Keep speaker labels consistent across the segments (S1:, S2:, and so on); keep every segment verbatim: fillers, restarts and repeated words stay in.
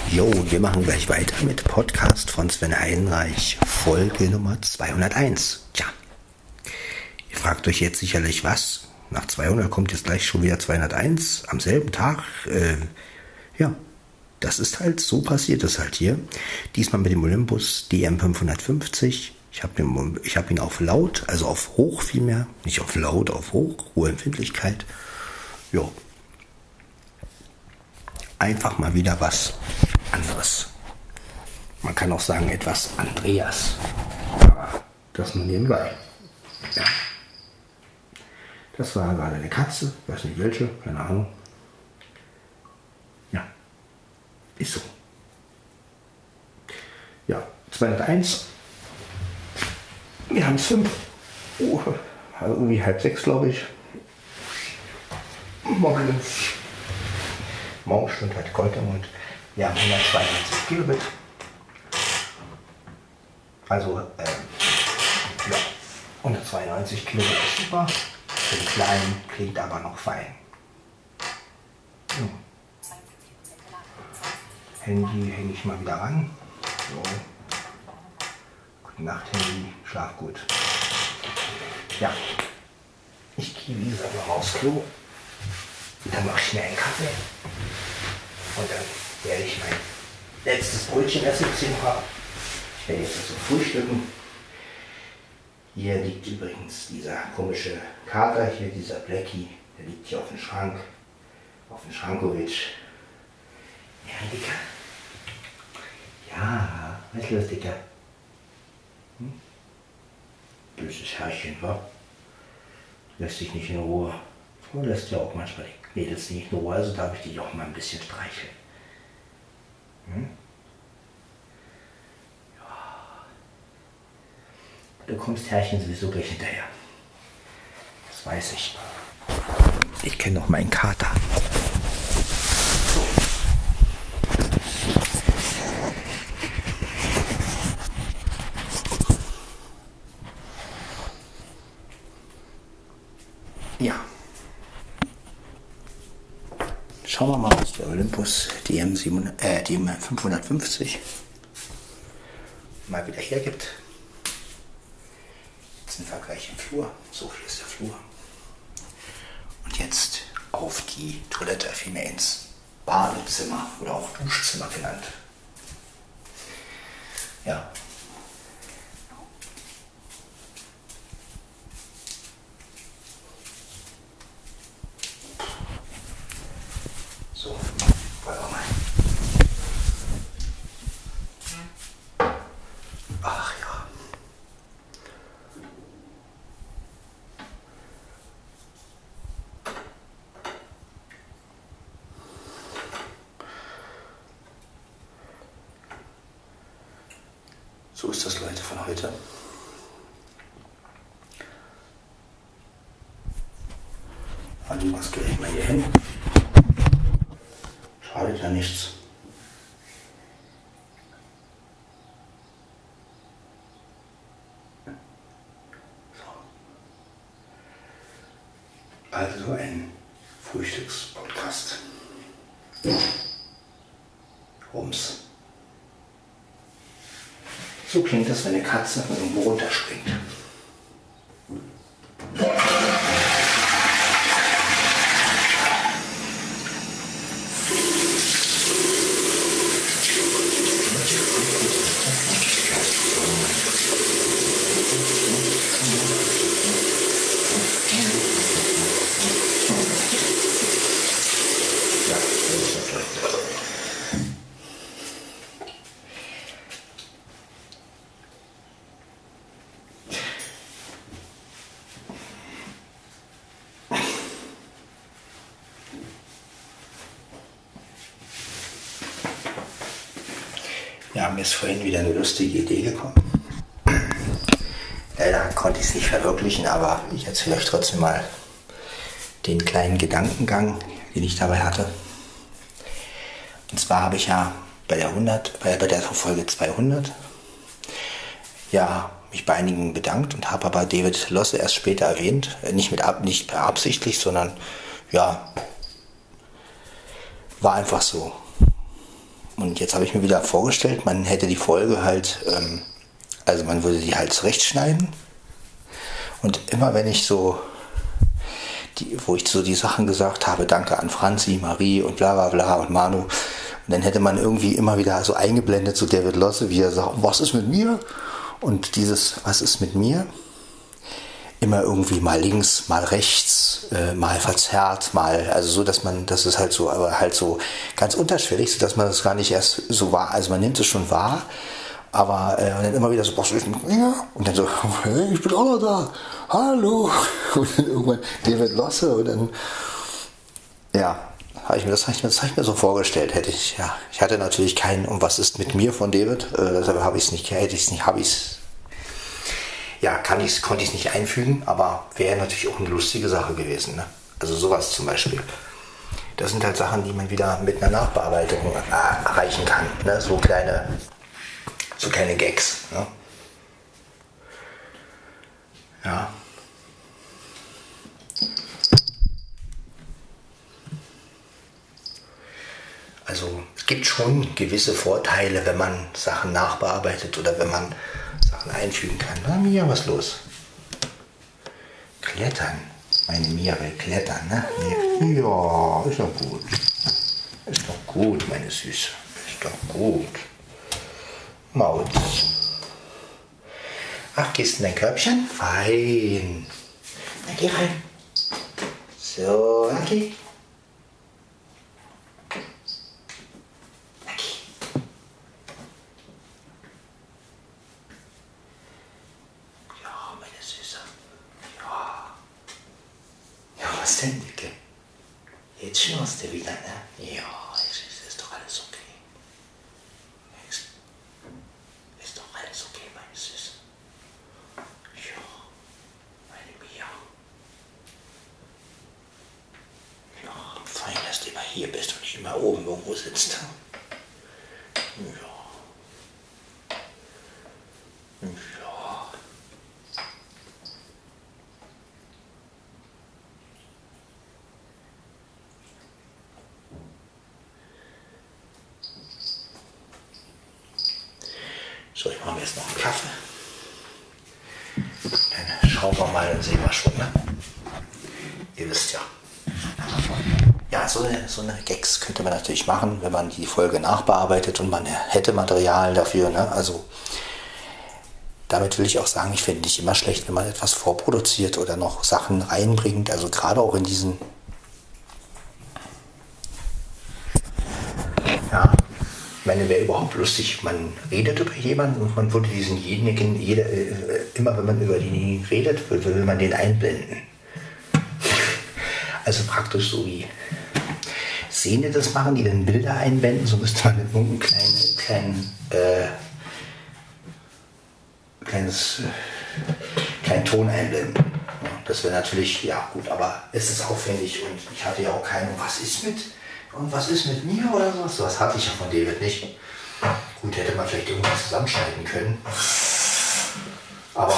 S1: Jo, wir machen gleich weiter mit Podcast von Sven Heidenreich, Folge Nummer zweihunderteins. Tja, ihr fragt euch jetzt sicherlich, was? Nach zweihundert kommt jetzt gleich schon wieder zweihunderteins am selben Tag. Äh, ja, das ist halt, so passiert es halt hier. Diesmal mit dem Olympus D M fünfhundertfünfzig. Ich habe ihn, ich hab ihn auf laut, also auf hoch vielmehr, nicht auf laut, auf hoch, hohe Empfindlichkeit. Jo. Einfach mal wieder was anderes. Man kann auch sagen, etwas Andreas. Aber das nur nebenbei. Ja. Das war gerade eine Katze, weiß nicht welche, keine Ahnung. Ja, ist so. Ja, zweihunderteins. Wir haben es fünf. Oh, also irgendwie halb sechs, glaube ich. Morgen. Morgenstund hat Gold im Mund. Wir haben hundertzweiundneunzig Kilobit. Also, ähm, ja, hundertzweiundneunzig Kilobit ist super. Für den Kleinen klingt aber noch fein. So. Handy hänge ich mal wieder ran. So. Gute Nacht, Handy. Schlaf gut. Ja. Ich gehe wie gesagt noch aufs Klo. Dann mache ich mir einen Kaffee. Und dann werde ich mein letztes Brötchen essen. Ich werde jetzt also frühstücken. Hier liegt übrigens dieser komische Kater, hier dieser Blackie, der liegt hier auf dem Schrank, auf dem Schrankowitsch. Ja, Dicker. Ja, was ist los, Dicker? Hm? Böses Herrchen, wa? Lässt sich nicht in Ruhe. So lässt ja auch manchmal die Mädels nicht in Ruhe, also darf ich dich auch mal ein bisschen streicheln. Hm? Du kommst Herrchen sowieso gleich hinterher. Das weiß ich. Ich kenne noch meinen Kater. Ja. Schauen wir mal, was der Olympus D M fünfhundertfünfzig mal wieder hergibt. Ein Vergleich im Flur. So viel ist der Flur. Und jetzt auf die Toilette, vielmehr ins Badezimmer oder auch Duschzimmer genannt. Ja. So, wollen wir mal. Ach ja. So ist das, Leute, von heute. Also was gehe ich mal hier hin? Schadet ja nichts. So. Also ein Frühstückspodcast. Rums. So klingt das, wenn eine Katze von irgendwo runterspringt. Ja, mir ist vorhin wieder eine lustige Idee gekommen. Leider konnte ich es nicht verwirklichen, aber ich erzähle euch trotzdem mal den kleinen Gedankengang, den ich dabei hatte. Und zwar habe ich ja bei der hundert, bei, bei der Folge zweihundert ja mich bei einigen bedankt und habe aber David Losse erst später erwähnt, nicht mit ab, nicht beabsichtigt, sondern ja, war einfach so. Und jetzt habe ich mir wieder vorgestellt, man hätte die Folge halt, ähm, also man würde die halt zurechtschneiden. Und immer wenn ich so, die, wo ich so die Sachen gesagt habe, danke an Franzi, Marie und bla bla bla und Manu, und dann hätte man irgendwie immer wieder so eingeblendet, so David Losse, wie er sagt, was ist mit mir? Und dieses, was ist mit mir? Immer irgendwie mal links, mal rechts, äh, mal verzerrt, mal, also so, dass man, das ist halt so, aber halt so ganz unterschwellig, so dass man das gar nicht erst so wahr, also man nimmt es schon wahr, aber äh, und dann immer wieder so, was ist mit mir? Und dann so, hey, ich bin auch noch da, hallo, und dann irgendwann David Losse und dann, ja, habe ich mir, das habe ich, mir, das hab ich mir so vorgestellt, hätte ich, ja, ich hatte natürlich keinen, und was ist mit mir von David, äh, deshalb habe ich es nicht, hätte ich es nicht, habe ich es Ja, kann ich's, konnte ich es nicht einfügen, aber wäre natürlich auch eine lustige Sache gewesen. Ne? Also sowas zum Beispiel. Das sind halt Sachen, die man wieder mit einer Nachbearbeitung äh, erreichen kann. Ne? So kleine, so kleine Gags. Ne? Ja. Also es gibt schon gewisse Vorteile, wenn man Sachen nachbearbeitet oder wenn man Sachen einfügen kann. Na Mia, was los? Klettern. Meine Mia will klettern, ne? Ja, ist doch gut. Ist doch gut, meine Süße. Ist doch gut. Maut. Ach, gehst du in dein Körbchen? Fein. Na, geh rein. So, na geh. Was denn, Dicke? Jetzt schnurst du wieder, ne? Ja, es ist, ist doch alles okay. Ist, ist doch alles okay, meine Süße. Ja, meine Mia. Ja, fein, dass du immer hier bist und nicht immer oben irgendwo sitzt. Ja. Ja. So, ich mache mir jetzt noch einen Kaffee. Dann schauen wir mal, dann sehen wir schon, ne? Ihr wisst ja. Ja, so eine, so eine Gags könnte man natürlich machen, wenn man die Folge nachbearbeitet und man hätte Material dafür, ne? Also, damit will ich auch sagen, ich finde nicht immer schlecht, wenn man etwas vorproduziert oder noch Sachen reinbringt. Also gerade auch in diesen... Ja. Ich meine, wäre überhaupt lustig, man redet über jemanden und man würde diesenjenigen, jeder, äh, immer wenn man über den redet, will, will man den einblenden. Also praktisch so wie Szene das machen, die dann Bilder einblenden, so müsste man irgendeinen kleinen, kleinen, äh, kleines, äh, kleinen Ton einblenden. Ja, das wäre natürlich, ja gut, aber es ist aufwendig und ich hatte ja auch keine, was ist mit... Und was ist mit mir oder sowas? So was hatte ich ja von David nicht. Gut, hätte man vielleicht irgendwas zusammenschneiden können. Aber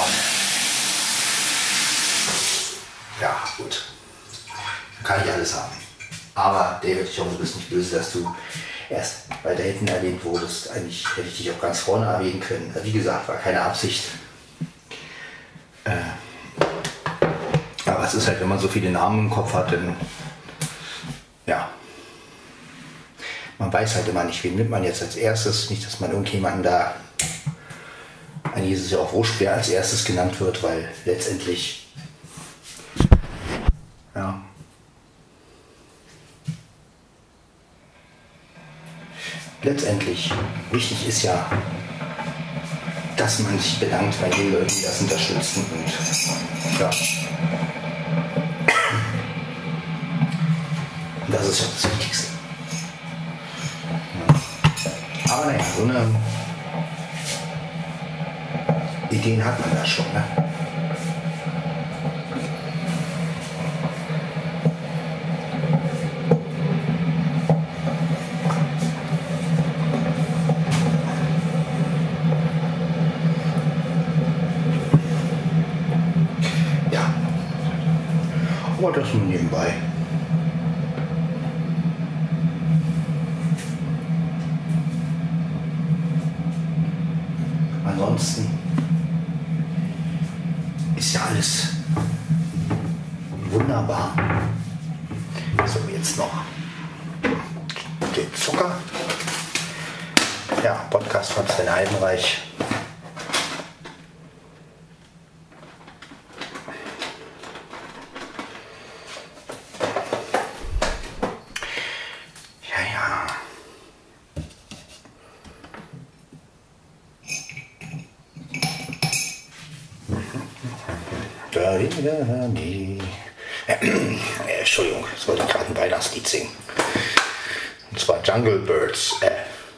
S1: ja, gut. Kann ich alles haben. Aber David, ich hoffe, du bist nicht böse, dass du erst bei da hinten erwähnt wurdest. Eigentlich hätte ich dich auch ganz vorne erwähnen können. Wie gesagt, war keine Absicht. Äh, aber es ist halt, wenn man so viele Namen im Kopf hat, dann ja. Man weiß halt immer nicht, wen nimmt man jetzt als erstes. Nicht, dass man irgendjemanden da, eigentlich ist es ja auch wurscht, wer als erstes genannt wird, weil letztendlich, ja, letztendlich wichtig ist ja, dass man sich bedankt bei den Leuten, die das unterstützen und ja. Und das ist ja das Wichtigste. Aber naja, so eine Ideen hat man da schon, ne? Ja. Aber das nur nebenbei. ansonsten ist ja alles wunderbar. So, jetzt noch den Zucker. Ja, Podcast von Sven Heidenreich. Nee. Äh, Entschuldigung, jetzt wollte ich gerade ein Weihnachtslied singen. Und zwar Jungle Birds. Äh.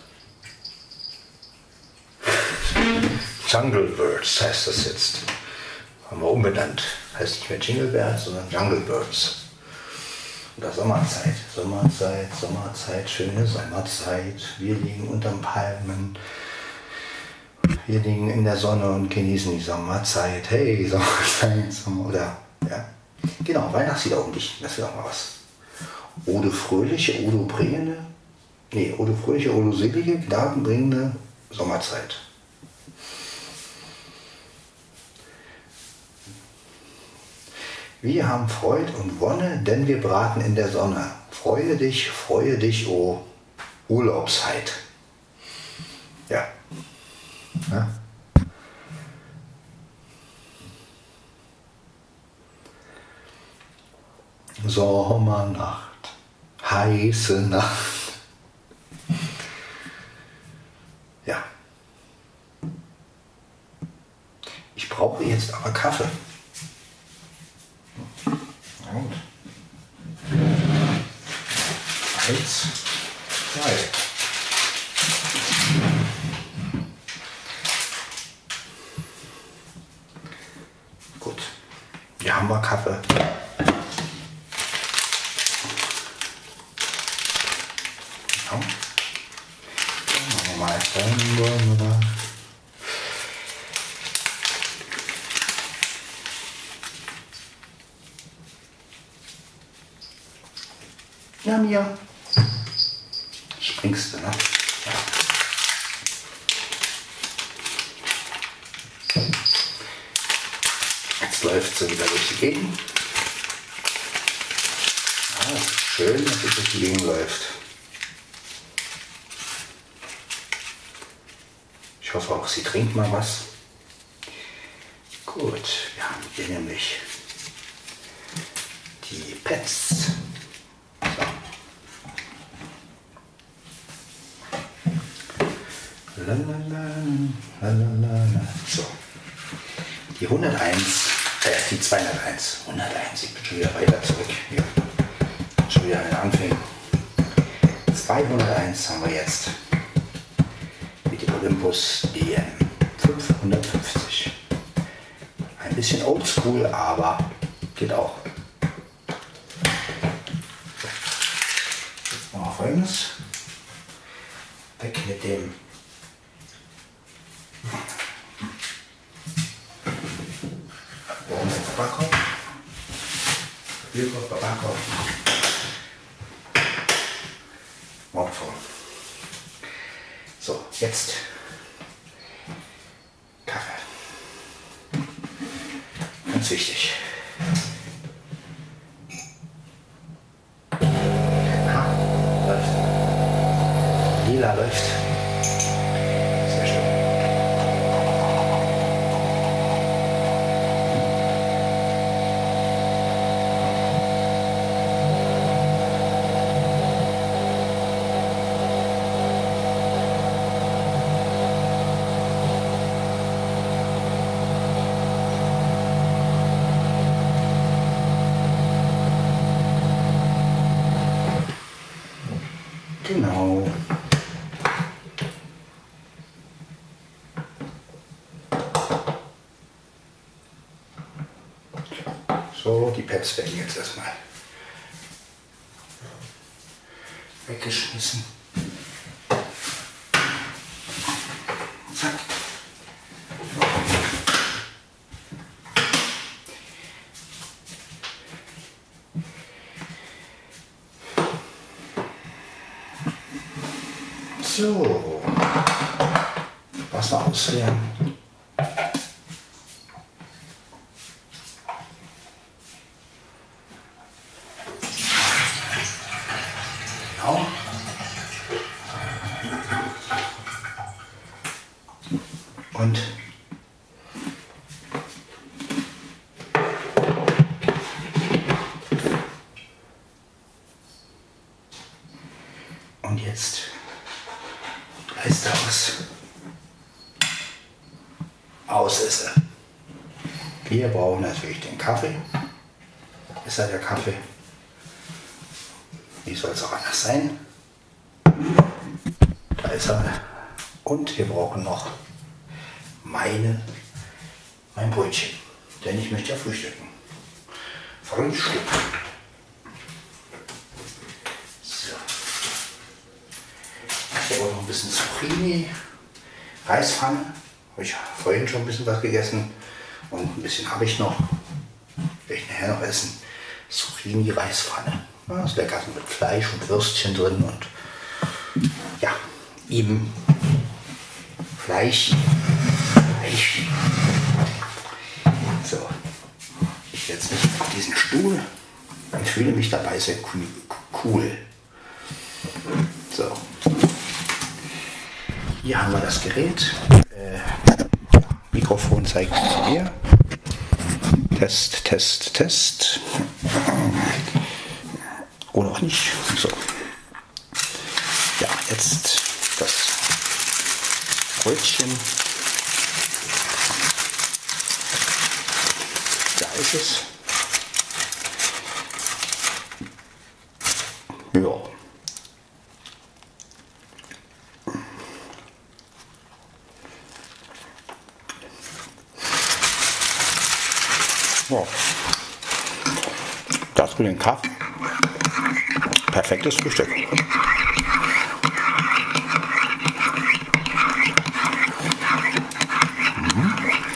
S1: Jungle Birds heißt das jetzt. Haben wir umbenannt. Heißt nicht mehr Jingle Birds, sondern Jungle Birds. Oder Sommerzeit. Sommerzeit, Sommerzeit, schöne Sommerzeit. Wir liegen unterm Palmen. Wir liegen in der Sonne und genießen die Sommerzeit. Hey, Sommerzeit, Sommer, oder, ja. Genau, Weihnachtslieder um dich, das wäre auch mal was. Ode fröhliche, Odo bringende, nee, Ode fröhliche, Odo selige, gnadenbringende Sommerzeit. Wir haben Freud und Wonne, denn wir braten in der Sonne. Freue dich, freue dich, o Urlaubszeit. Ja. Ja. Sommernacht, heiße Nacht. Ja. Ich brauche jetzt aber Kaffee. Na gut. Eins, zwei. Gut. Hier haben wir Kaffee. Ja, Mia. Springst du, ne? Ja. Jetzt läuft sie wieder durch die Gegend. Ja, das ist schön, dass sie durch die Gegend läuft. Ich hoffe auch, sie trinkt mal was. Gut, wir haben hier nämlich die Pets. So. Lalalala, lalalala. So. Die hunderteins, äh, die zweihunderteins. hunderteins, ich bin schon wieder weiter zurück. Hier. Schon wieder an den Anfängen. zweihunderteins haben wir jetzt. Mit dem Olympus D M fünfhundertfünfzig. Ein bisschen oldschool, aber geht auch. Jetzt machen wir Folgendes. Weg mit dem Tabak. Tabak. Mordvoll. So, jetzt Kaffee. Ganz wichtig. Ha, läuft. Lila läuft. Sehr schön. Genau. So, die Pads werden jetzt erstmal weggeschmissen. Zack. So, Wasser ausleeren. Und und jetzt heißt aus. Aus ist er. Wir brauchen natürlich den Kaffee. Ist ja der Kaffee. Wie soll es auch anders sein? Da ist er. Und wir brauchen noch meine, mein Brötchen. Denn ich möchte ja frühstücken. Frühstück. So. Ich habe auch noch ein bisschen Zucchini. Reispfanne. Habe ich vorhin schon ein bisschen was gegessen. Und ein bisschen habe ich noch. Werde ich nachher noch essen. Zucchini, Reispfanne. Ja, ist lecker mit Fleisch und Würstchen drin. Und ja, eben Fleisch. Fleisch. So. Ich setze mich auf diesen Stuhl und fühle mich dabei sehr cool. So. Hier haben wir das Gerät. Äh, Mikrofon zeigt mir. Test, Test, Test. Oder auch nicht. So. Ja, jetzt das Brötchen. Da ist es. Ja. Ja. Dazu den Kaffee. Perfektes Frühstück. Mhm.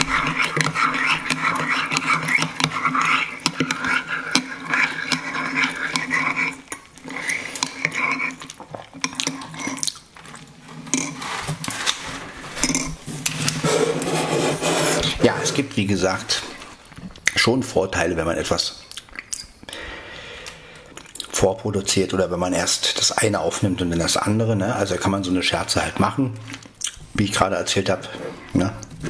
S1: Ja, es gibt, wie gesagt, schon Vorteile, wenn man etwas vorproduziert oder wenn man erst das eine aufnimmt und dann das andere. Ne? Also kann man so eine Scherze halt machen, wie ich gerade erzählt habe. Ne?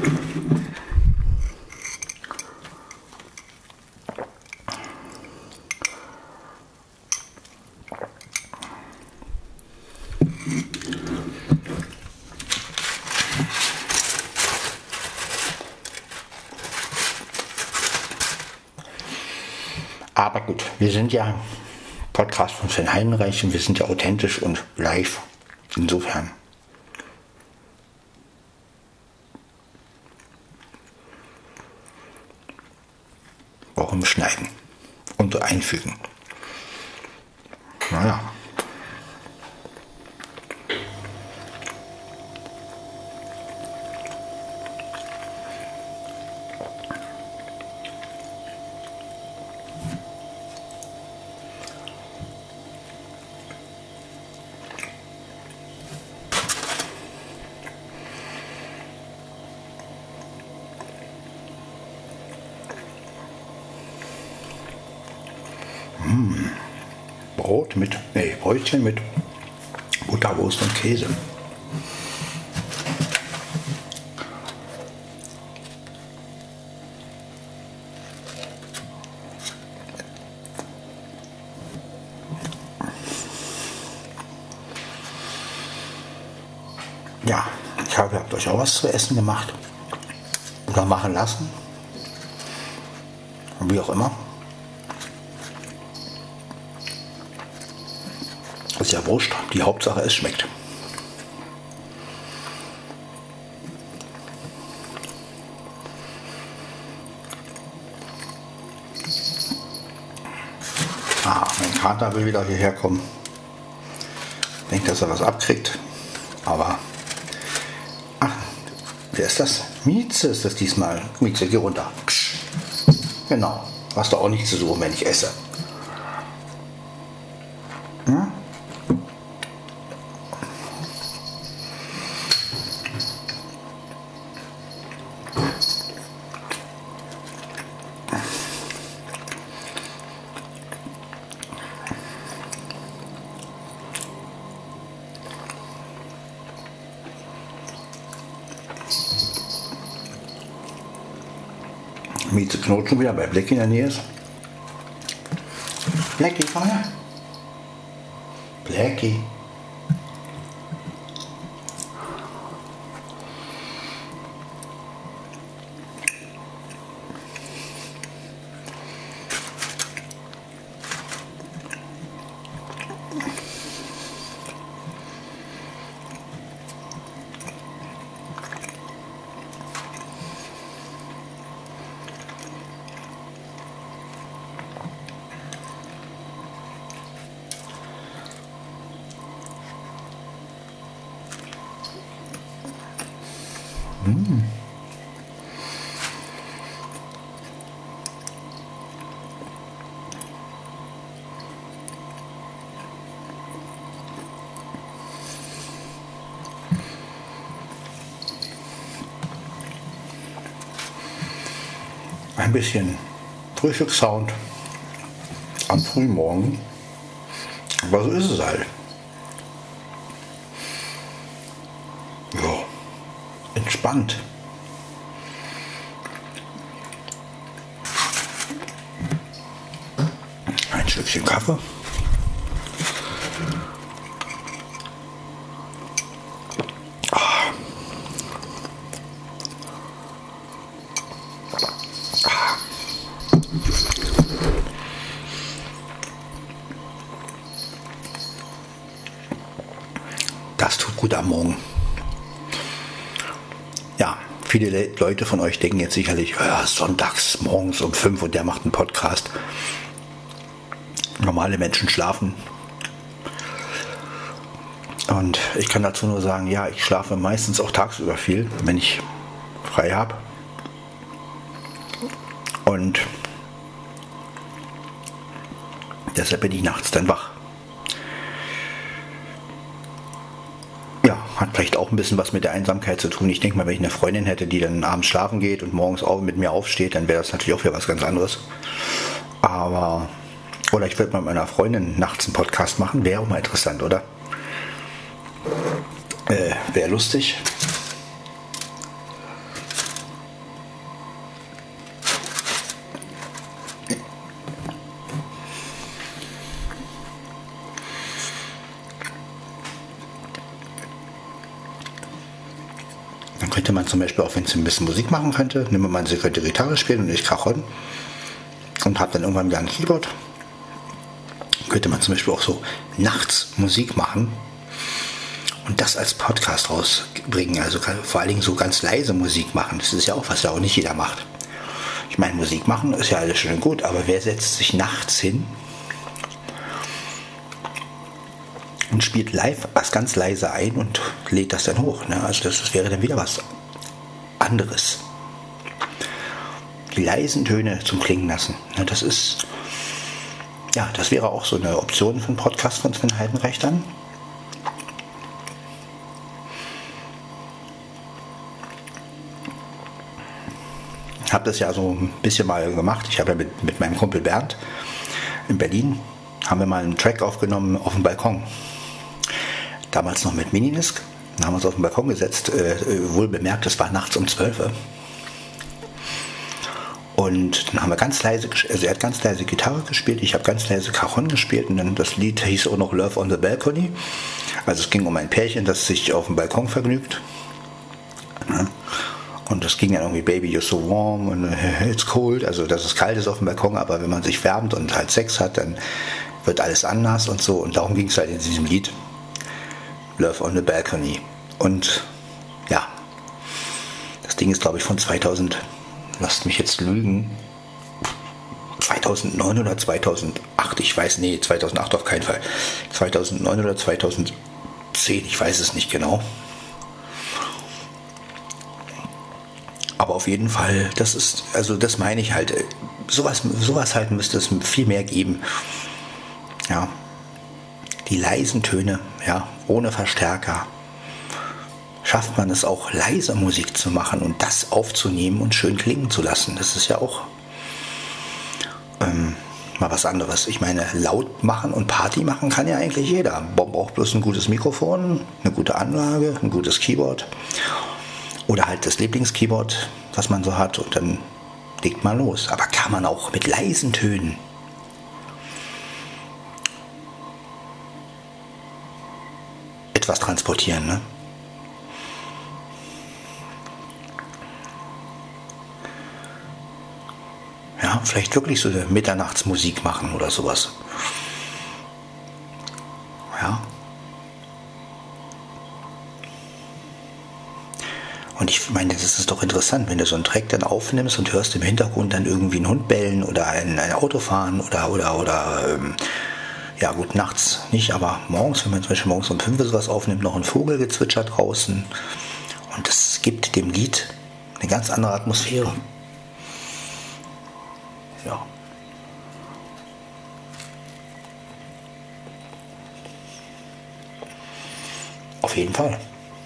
S1: Aber gut, wir sind ja Podcast von Sven Heidenreich und wir sind ja authentisch und live. Insofern. Brauchen wir schneiden und einfügen. Naja. Mmh. Brot mit, nee, Brötchen mit Butterwurst und Käse. Ja, ich habe habt euch auch was zu essen gemacht oder machen lassen, wie auch immer. Ist ja wurscht, die Hauptsache es schmeckt. Ah, mein Kater will wieder hierher kommen. Ich denke, dass er was abkriegt. Aber, ach, wer ist das? Mieze ist das diesmal. Mieze, geh runter. Psch. Genau, hast du auch nichts zu suchen, wenn ich esse. Hm? Mieze knurrt schon wieder, bei Blackie in der Nähe ist. Blackie, komm her. Blackie. Mmh. Ein bisschen Frühstückssound am Frühmorgen, aber so ist es halt. Entspannt. Ein Stückchen Kaffee. Ah. Ah. Das tut gut am Morgen. Ja, viele Le Leute von euch denken jetzt sicherlich, ja, sonntags morgens um fünf und der macht einen Podcast. Normale Menschen schlafen. Und ich kann dazu nur sagen, ja, ich schlafe meistens auch tagsüber viel, wenn ich frei habe. Und deshalb bin ich nachts dann wach. Hat vielleicht auch ein bisschen was mit der Einsamkeit zu tun. Ich denke mal, wenn ich eine Freundin hätte, die dann abends schlafen geht und morgens auch mit mir aufsteht, dann wäre das natürlich auch wieder was ganz anderes. Aber, oder ich würde mal mit meiner Freundin nachts einen Podcast machen, wäre auch mal interessant, oder? Äh, wäre lustig. Könnte man zum Beispiel auch, wenn es ein bisschen Musik machen könnte, nimmt man, sie könnte Gitarre spielen und ich Cajon und hat dann irgendwann wieder ein Keyboard. Könnte man zum Beispiel auch so nachts Musik machen und das als Podcast rausbringen, also vor allen Dingen so ganz leise Musik machen. Das ist ja auch was, ja auch nicht jeder macht. Ich meine, Musik machen ist ja alles schön und gut, aber wer setzt sich nachts hin und spielt live was ganz leise ein und lädt das dann hoch. Ne? Also das, das wäre dann wieder was anderes. Die leisen Töne zum Klingen lassen. Ne? Das ist, ja, das wäre auch so eine Option für einen Podcast von Sven Heidenreich dann. Ich habe das ja so ein bisschen mal gemacht. Ich habe ja mit, mit meinem Kumpel Bernd in Berlin, haben wir mal einen Track aufgenommen auf dem Balkon. Damals noch mit Minidisc. Dann haben wir uns auf den Balkon gesetzt. Äh, wohl bemerkt, es war nachts um zwölf. Und dann haben wir ganz leise, also er hat ganz leise Gitarre gespielt, ich habe ganz leise Cajon gespielt und dann das Lied hieß auch noch Love on the Balcony. Also es ging um ein Pärchen, das sich auf dem Balkon vergnügt. Und das ging dann irgendwie Baby, you're so warm und it's cold. Also dass es kalt ist auf dem Balkon, aber wenn man sich wärmt und halt Sex hat, dann wird alles anders und so. Und darum ging es halt in diesem Lied. Love on the Balcony. Und ja, das Ding ist, glaube ich, von zweitausend, lasst mich jetzt lügen, zweitausendneun oder zweitausendacht, ich weiß, nee, zweitausendacht auf keinen Fall, zweitausendneun oder zweitausendzehn, ich weiß es nicht genau. Aber auf jeden Fall, das ist, also das meine ich halt, sowas, sowas halt müsste es viel mehr geben. Ja, die leisen Töne, ja, ohne Verstärker. Schafft man es auch, leise Musik zu machen und das aufzunehmen und schön klingen zu lassen. Das ist ja auch ähm, mal was anderes. Ich meine, laut machen und Party machen kann ja eigentlich jeder. Man braucht bloß ein gutes Mikrofon, eine gute Anlage, ein gutes Keyboard oder halt das Lieblingskeyboard, was man so hat und dann
S2: legt mal los. Aber kann man auch mit leisen Tönen. Etwas transportieren, ne? Ja, vielleicht wirklich so eine Mitternachtsmusik machen oder sowas. Ja. Und ich meine, das ist doch interessant, wenn du so einen Track dann aufnimmst und hörst im Hintergrund dann irgendwie einen Hund bellen oder ein, ein Auto fahren oder, oder, oder, ähm, ja gut, nachts nicht, aber morgens, wenn man zum Beispiel morgens um fünf sowas aufnimmt, noch ein Vogelgezwitscher draußen. Und das gibt dem Lied eine ganz andere Atmosphäre. Ja. Auf jeden Fall.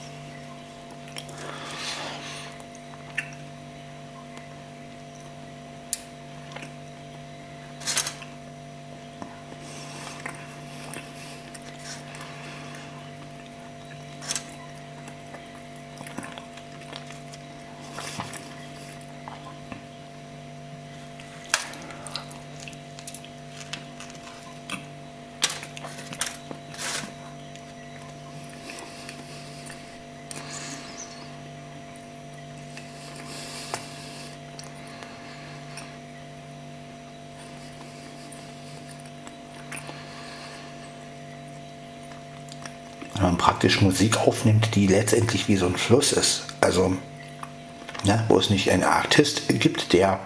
S2: Wenn man praktisch Musik aufnimmt, die letztendlich wie so ein Fluss ist. Also, ja, wo es nicht einen Artist gibt, der,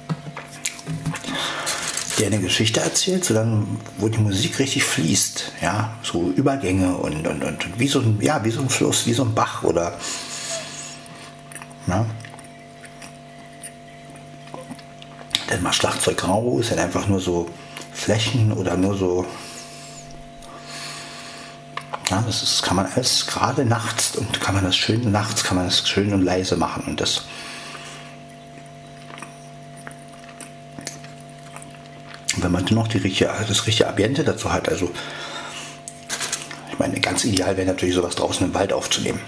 S2: der eine Geschichte erzählt, sondern wo die Musik richtig fließt. Ja, so Übergänge und, und, und wie, so ein, ja, wie so ein Fluss, wie so ein Bach oder. Ja. Denn mal Schlagzeug rau ist dann einfach nur so Flächen oder nur so. Ja, das ist, kann man alles gerade nachts und kann man das schön nachts kann man das schön und leise machen und das wenn man dann noch die richtige, das richtige Ambiente dazu hat, also ich meine, ganz ideal wäre natürlich sowas draußen im Wald aufzunehmen.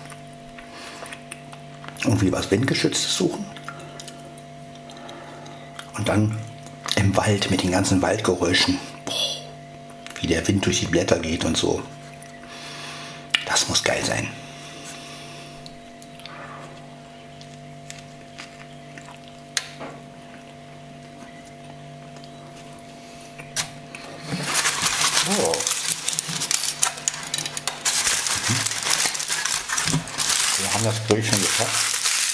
S2: Irgendwie was Windgeschütztes suchen und dann im Wald mit den ganzen Waldgeräuschen, boah, wie der Wind durch die Blätter geht und so. Das muss geil sein. Oh. Wir haben das Brötchen geschafft.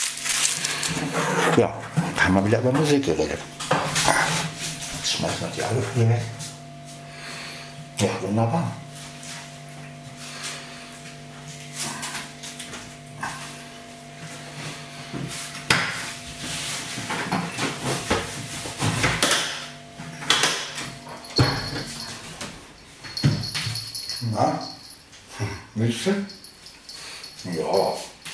S2: Ja, haben wir wieder über Musik geredet. Jetzt schmeißen wir die Alufolie weg. Ja, wunderbar. Na, willst du? Ja.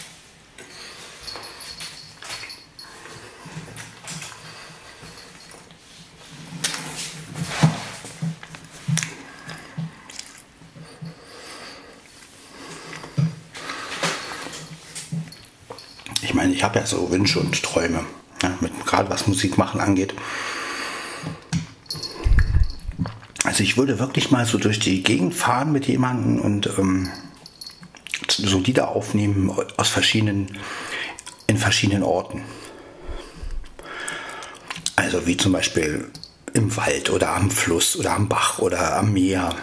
S2: Ich meine, ich habe ja so Wünsche und Träume, ja, mit gerade was Musik machen angeht. Also ich würde wirklich mal so durch die Gegend fahren mit jemandem und ähm, so Lieder aufnehmen aus verschiedenen, in verschiedenen Orten. Also wie zum Beispiel im Wald oder am Fluss oder am Bach oder am Meer.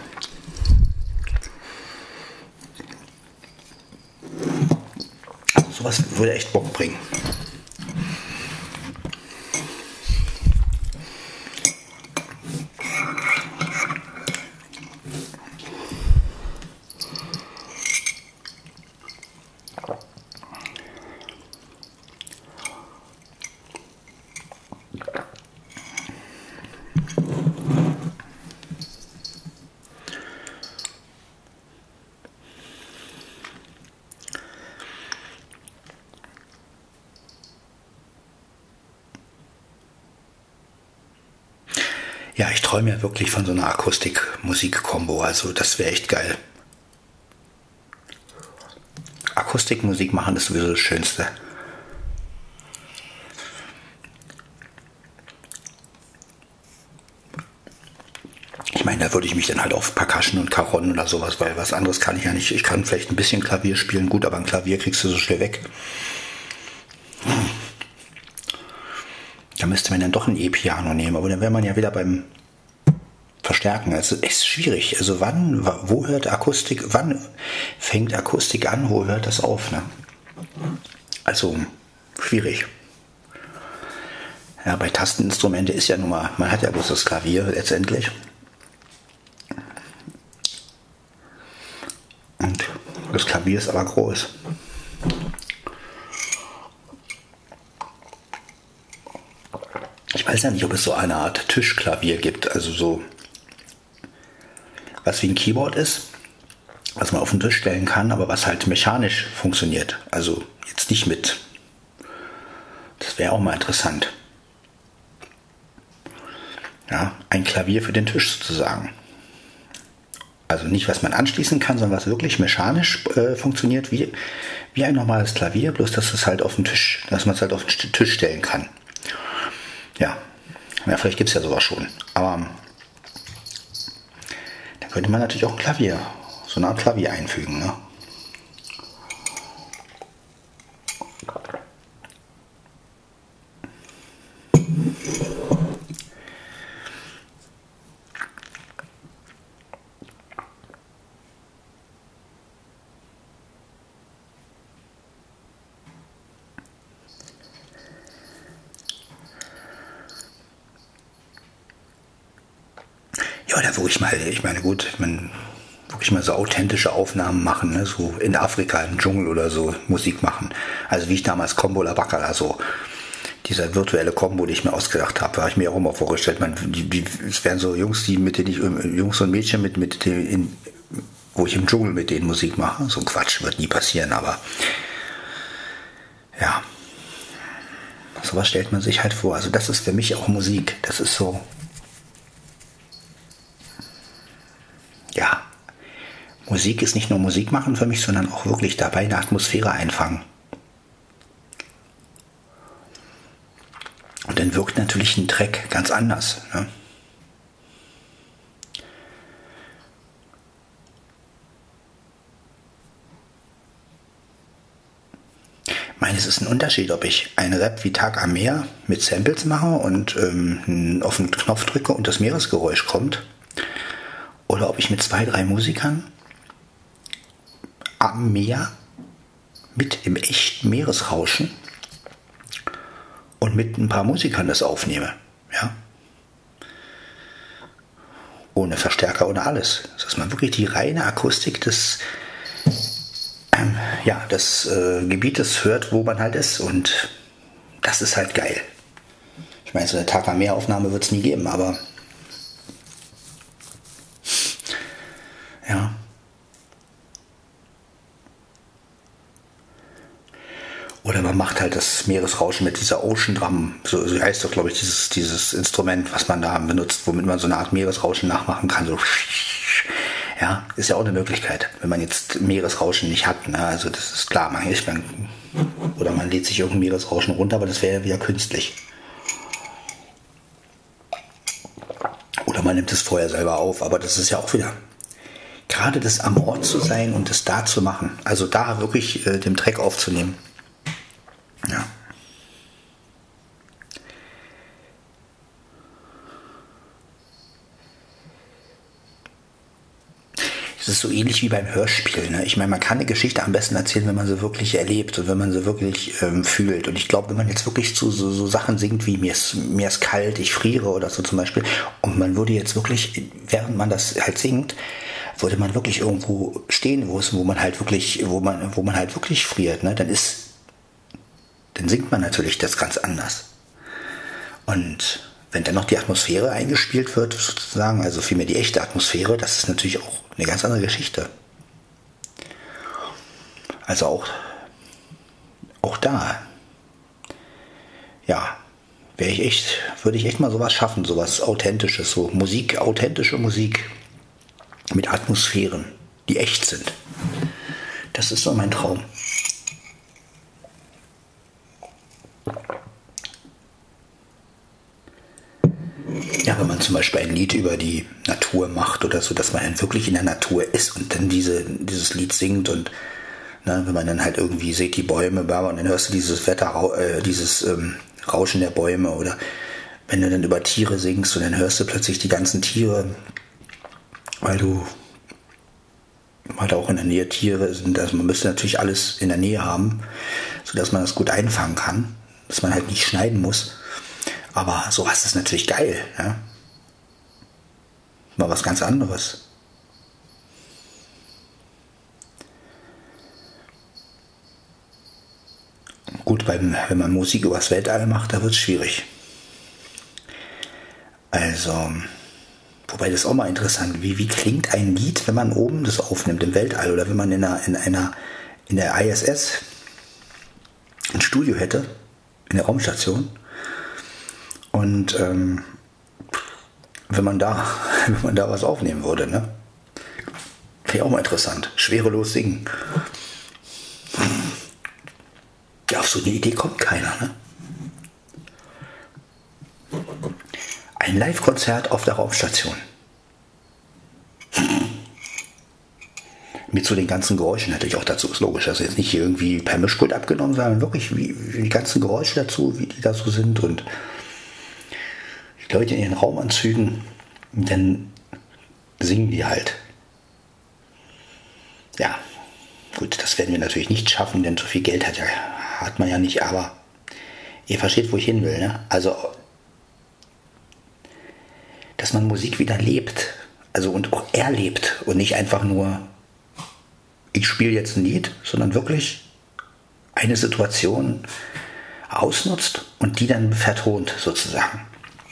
S2: Also sowas würde echt Bock bringen. Ja, ich träume ja wirklich von so einer Akustik-Musik-Kombo, also das wäre echt geil. Akustikmusik machen ist sowieso das Schönste. da würde ich mich dann halt auf Percussion und Cajon oder sowas, weil was anderes kann ich ja nicht. Ich kann vielleicht ein bisschen Klavier spielen, gut, aber ein Klavier kriegst du so schnell weg. Da müsste man dann doch ein E-Piano nehmen, aber dann wäre man ja wieder beim Verstärken. Also es ist schwierig. Also wann, wo hört Akustik, wann fängt Akustik an, wo hört das auf? Ne? Also schwierig. Ja, bei Tasteninstrumente ist ja nun mal, man hat ja bloß das Klavier letztendlich. Und das Klavier ist aber groß. Ich weiß ja nicht, ob es so eine Art Tischklavier gibt, also so was wie ein Keyboard ist, was man auf den Tisch stellen kann, aber was halt mechanisch funktioniert. Also jetzt nicht mit. Das wäre auch mal interessant. Ja, ein Klavier für den Tisch sozusagen. Also nicht, was man anschließen kann, sondern was wirklich mechanisch äh, funktioniert, wie, wie ein normales Klavier, bloß dass es halt auf den Tisch, dass man es halt auf den Tisch stellen kann. Ja, ja, vielleicht gibt es ja sowas schon. Aber da könnte man natürlich auch ein Klavier, so eine Art Klavier einfügen. Ne? Ja, da würde ich mal, ich meine, gut, man wirklich mal so authentische Aufnahmen machen, ne? So in Afrika, im Dschungel oder so Musik machen. Also wie ich damals Combo La Bacala, so dieser virtuelle Combo, den ich mir ausgedacht habe, habe ich mir auch immer vorgestellt. Man, die, die, es wären so Jungs, die mit denen ich, Jungs und Mädchen, mit, mit denen, in, wo ich im Dschungel mit denen Musik mache. So ein Quatsch wird nie passieren, aber ja, sowas stellt man sich halt vor. Also das ist für mich auch Musik. Das ist so. Ja, Musik ist nicht nur Musik machen für mich, sondern auch wirklich dabei eine Atmosphäre einfangen. Und dann wirkt natürlich ein Track ganz anders. Ne? Ich meine, es ist ein Unterschied, ob ich einen Rap wie Tag am Meer mit Samples mache und ähm, auf den Knopf drücke und das Meeresgeräusch kommt. Oder ob ich mit zwei, drei Musikern am Meer mit im echten Meeresrauschen und mit ein paar Musikern das aufnehme. Ja? Ohne Verstärker, ohne alles. Dass man wirklich die reine Akustik des, ähm, ja, des äh, Gebietes hört, wo man halt ist. Und das ist halt geil. Ich meine, so eine Tag am Meer Aufnahme wird es nie geben, aber ja. Oder man macht halt das Meeresrauschen mit dieser Ocean Drum, so, so heißt doch, glaube ich, dieses, dieses Instrument, was man da benutzt, womit man so eine Art Meeresrauschen nachmachen kann. So, ja, ist ja auch eine Möglichkeit, wenn man jetzt Meeresrauschen nicht hat. Ne? Also das ist klar, man, ich, man, oder man lädt sich irgendein Meeresrauschen runter, aber das wäre ja wieder künstlich. Oder man nimmt es vorher selber auf, aber das ist ja auch wieder gerade das am Ort zu sein und das da zu machen, also da wirklich äh, den Track aufzunehmen. Ja. Es ist so ähnlich wie beim Hörspiel. Ne? Ich meine, man kann eine Geschichte am besten erzählen, wenn man sie wirklich erlebt und wenn man sie wirklich ähm, fühlt. Und ich glaube, wenn man jetzt wirklich zu so, so Sachen singt wie mir ist, mir ist kalt, ich friere oder so zum Beispiel, und man würde jetzt wirklich, während man das halt singt, würde man wirklich irgendwo stehen, wo es, wo man halt wirklich, wo man, wo man halt wirklich friert, ne? Dann ist, dann singt man natürlich das ganz anders. Und wenn dann noch die Atmosphäre eingespielt wird, sozusagen, also vielmehr die echte Atmosphäre, das ist natürlich auch eine ganz andere Geschichte. Also auch, auch da, ja, wäre ich echt, würde ich echt mal sowas schaffen, sowas Authentisches, so Musik, authentische Musik mit Atmosphären, die echt sind. Das ist so mein Traum. Ja, wenn man zum zum Beispiel ein Lied über die Natur macht oder so, dass man dann wirklich in der Natur ist und dann diese, dieses Lied singt und ne, wenn man dann halt irgendwie sieht die Bäume, und dann hörst du dieses Wetter, äh, dieses ähm, Rauschen der Bäume oder wenn du dann über Tiere singst und dann hörst du plötzlich die ganzen Tiere, weil du weil da auch in der Nähe Tiere sind, also man müsste natürlich alles in der Nähe haben, sodass man das gut einfangen kann, dass man halt nicht schneiden muss. Aber sowas ist natürlich geil, ja. Mal was ganz anderes. Gut, beim, wenn man Musik übers Weltall macht, da wird es schwierig. Also, wobei das ist auch mal interessant, wie, wie klingt ein Lied, wenn man oben das aufnimmt im Weltall oder wenn man in einer, in einer in der I S S ein Studio hätte, in der Raumstation. Und ähm, wenn man da, wenn man da was aufnehmen würde, ne? Wäre ja auch mal interessant. Schwerelos singen. Ja, auf so eine Idee kommt keiner, ne? Ein Live-Konzert auf der Raumstation. Mit so den ganzen Geräuschen natürlich auch dazu, ist logisch. Also jetzt nicht irgendwie per Mischpult abgenommen, sondern wirklich wie, wie die ganzen Geräusche dazu, wie die da so sind und die Leute in ihren Raumanzügen, dann singen die halt. Ja, gut, das werden wir natürlich nicht schaffen, denn so viel Geld hat, ja, hat man ja nicht, aber ihr versteht, wo ich hin will, ne? Also, dass man Musik wieder lebt, also und auch erlebt und nicht einfach nur, ich spiele jetzt ein Lied, sondern wirklich eine Situation ausnutzt und die dann vertont sozusagen.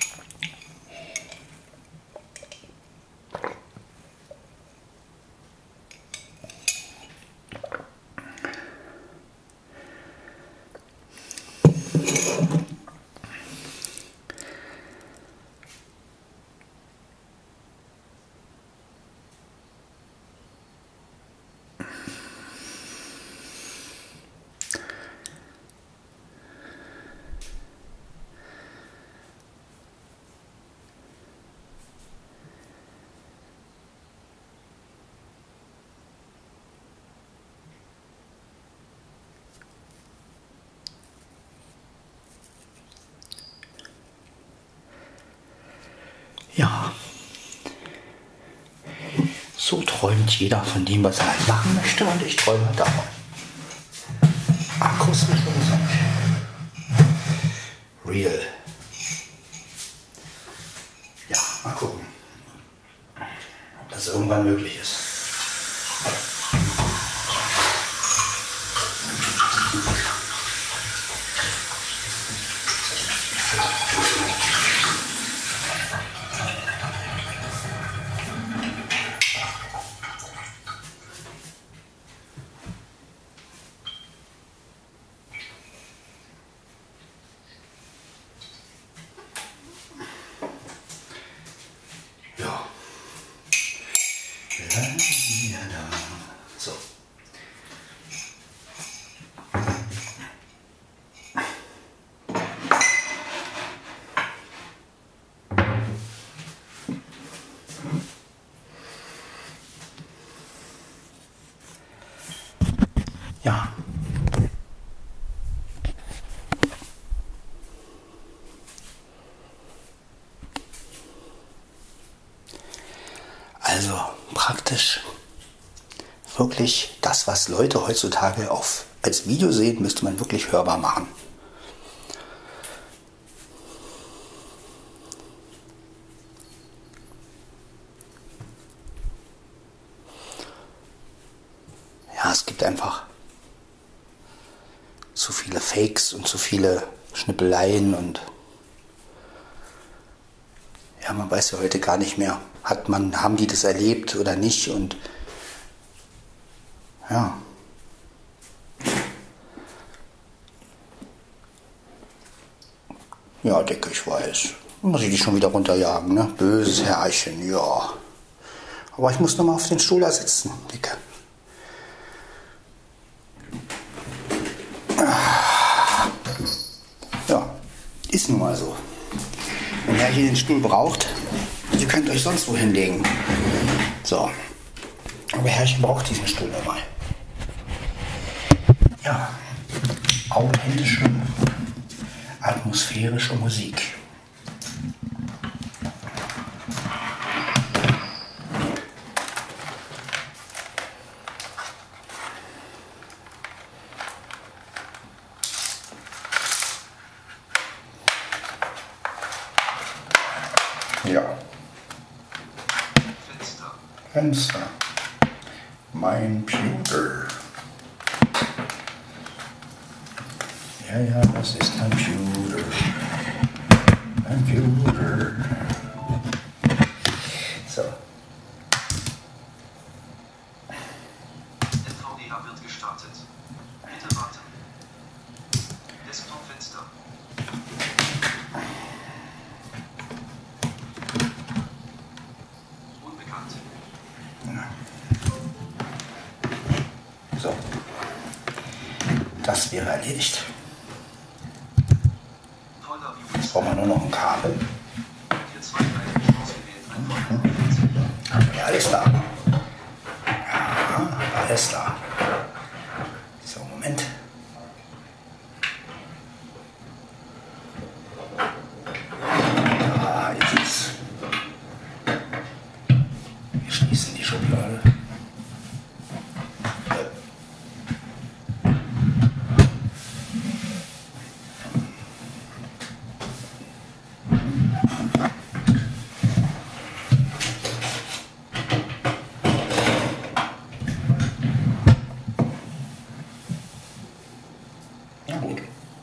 S2: Ja, so träumt jeder von dem, was er halt machen möchte und ich träume davon. Akustische Musik. Real. Ja, mal gucken, ob das irgendwann möglich ist. So. Ja. Also praktisch wirklich das, was Leute heutzutage auf, als Video sehen, müsste man wirklich hörbar machen. Ja, es gibt einfach zu viele Fakes und zu viele Schnippeleien und ja, man weiß ja heute gar nicht mehr, hat man, haben die das erlebt oder nicht und ja. Ja, Dicke, ich weiß. Muss ich dich schon wieder runterjagen, ne? Böses Herrchen, ja. Aber ich muss noch mal auf den Stuhl da sitzen, Dicke. Ja, ist nun mal so. Wenn er hier den Stuhl braucht, Ihr könnt euch sonst wo hinlegen. So. Aber Herrchen braucht diesen Stuhl dabei. Ja. Authentische, atmosphärische Musik. Ja.
S3: Fenster.
S2: Fenster. Mein Computer. Ja, ja, das ist Computer. Computer. So.
S3: N V D A wird gestartet. Bitte warten. Desktop-Fenster. Unbekannt.
S2: So. Das wäre erledigt.
S3: Folder View.
S2: Jetzt brauchen wir nur noch ein Kabel.
S3: Hier zwei Reihen ausgewählt. Einfach
S2: Haben wir alles da. Ja, alles da. So, Moment. Da ist es. Wir schließen die Schublade. Na gut.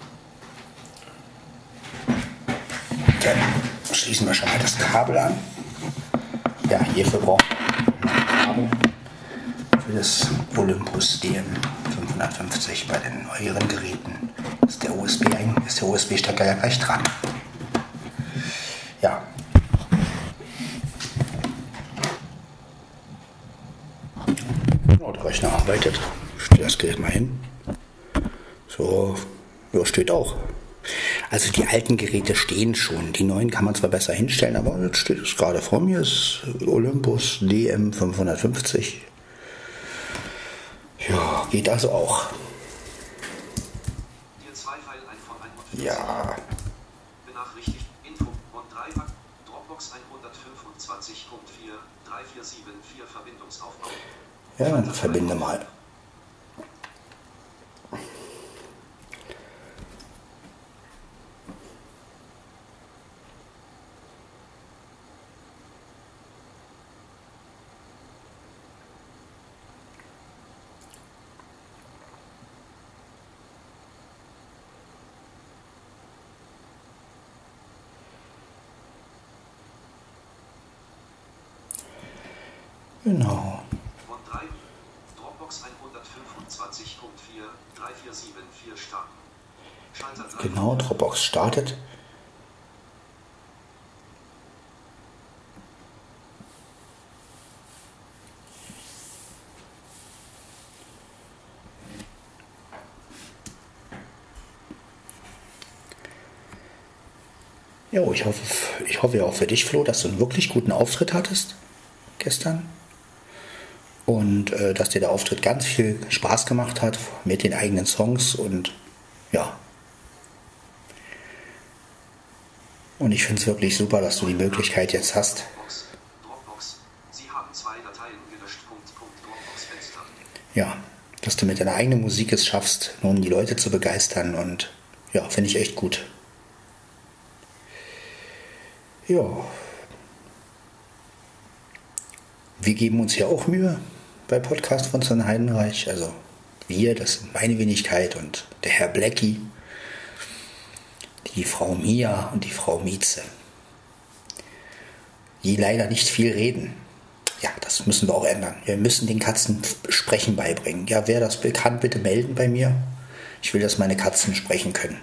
S2: Dann schließen wir schon mal das Kabel an. Ja, hierfür brauchen wir ein Kabel für das Olympus D M fünfhundertfünfzig. Bei den neueren Geräten ist der U S B ein, ist der U S B-Stecker ja gleich dran. Ja. Oh, der Rechner arbeitet. Ich stelle das Gerät mal hin. So, ja, steht auch. Also die alten Geräte stehen schon. Die neuen kann man zwar besser hinstellen, aber jetzt steht es gerade vor mir. Das ist Olympus D M fünfhundertfünfzig. Ja, geht also auch.
S3: Hier zwei Pfeil einhundertfünfzig.
S2: Ja.
S3: Benachrichtigt. Info. Und drei. Dropbox hundertfünfundzwanzig Punkt vier. drei vier sieben vier Verbindungsaufbau.
S2: Ja, dann verbinde mal. Genau.
S3: Und drei. Dropbox hundertfünfundzwanzig Punkt vier. drei vier sieben vier starten. Schalter drei.
S2: Genau, Dropbox startet. Jo, ich hoffe, ich hoffe auch für dich, Flo, dass du einen wirklich guten Auftritt hattest gestern. Und äh, dass dir der Auftritt ganz viel Spaß gemacht hat mit den eigenen Songs und ja. Und ich finde es wirklich super, dass du die Möglichkeit jetzt hast.
S3: Dropbox. Dropbox. Sie haben zwei Dateien gelöscht. Punkt, Punkt, Dropbox Fenster.
S2: Ja, dass du mit deiner eigenen Musik es schaffst, nun die Leute zu begeistern und ja, finde ich echt gut. Ja. Wir geben uns ja auch Mühe bei Podcast von Sven Heidenreich. Also wir, das sind meine Wenigkeit und der Herr Blackie, die Frau Mia und die Frau Mieze. Die leider nicht viel reden. Ja, das müssen wir auch ändern. Wir müssen den Katzen Sprechen beibringen. Ja, wer das kann, bitte melden bei mir. Ich will, dass meine Katzen sprechen können.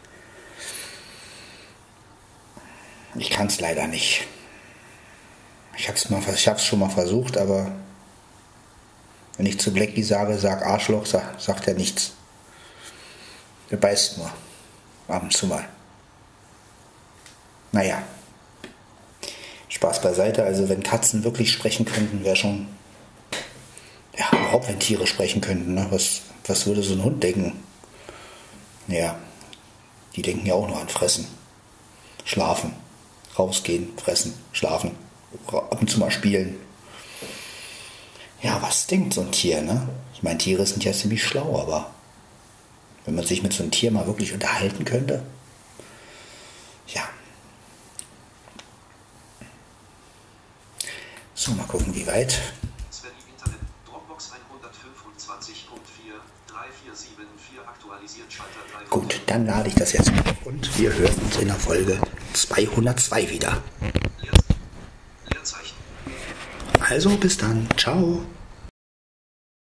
S2: Ich kann es leider nicht. Ich habe es mal, ich hab's schon mal versucht, aber wenn ich zu Blackie sage, sag Arschloch, sag, sagt er nichts. Er beißt nur. Ab und zu mal. Naja. Spaß beiseite. Also wenn Katzen wirklich sprechen könnten, wäre schon... Ja, überhaupt wenn Tiere sprechen könnten. Ne? Was, was würde so ein Hund denken? Ja, die denken ja auch nur an Fressen. Schlafen. Rausgehen, fressen, schlafen. Ab und zu mal spielen. Ja, was denkt so ein Tier, ne? Ich meine, Tiere sind ja ziemlich schlau, aber wenn man sich mit so einem Tier mal wirklich unterhalten könnte, ja. So, mal gucken, wie weit.
S3: Sven Internet, Dropbox hundertfünfundzwanzig Punkt vier, drei vier sieben vier aktualisiert Schalter drei.
S2: Gut, dann lade ich das jetzt auf und wir hören uns in der Folge zweihundertzwei wieder.
S3: Leerzeichen.
S2: Also bis dann, ciao.